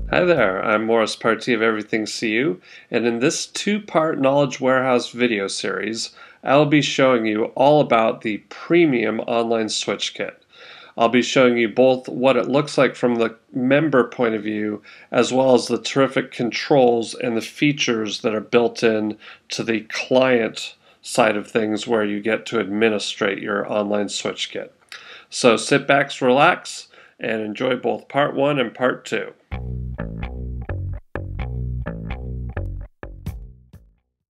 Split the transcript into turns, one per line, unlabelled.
Hi there, I'm Morris Partee of Everything CU, and in this two-part Knowledge Warehouse video series, I'll be showing you all about the Premium Online Switch Kit. I'll be showing you both what it looks like from the member point of view, as well as the terrific controls and the features that are built in to the client side of things where you get to administrate your online switch kit. So sit back, relax, and enjoy both part one and part two.